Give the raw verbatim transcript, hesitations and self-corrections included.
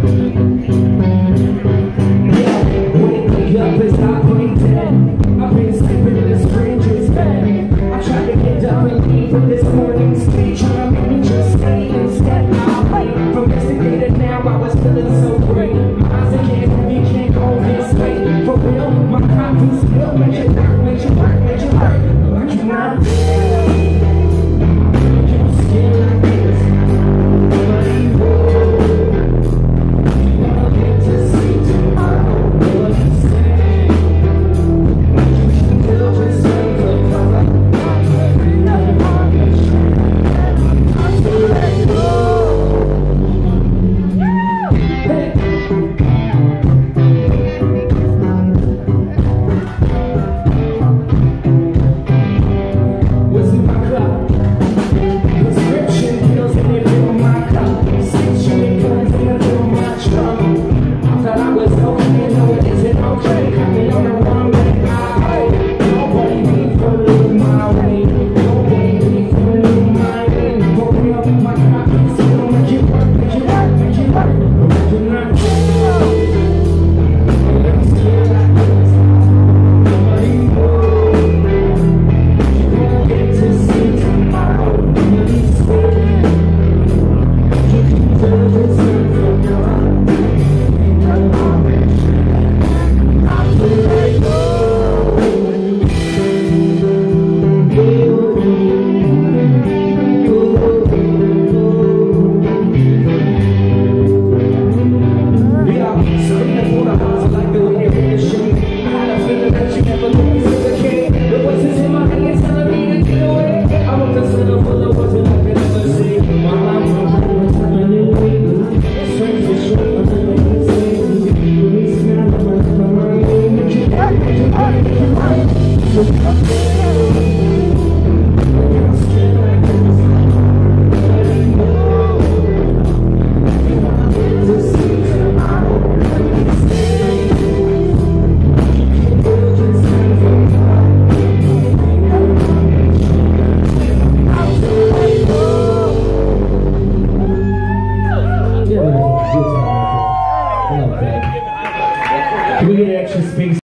Up as I play dead. I've been sleeping in a stranger's bed. I tried to get up and leave for this morning's speech. Trying to make me just stay instead. I wait from yesterday to now. I was feeling so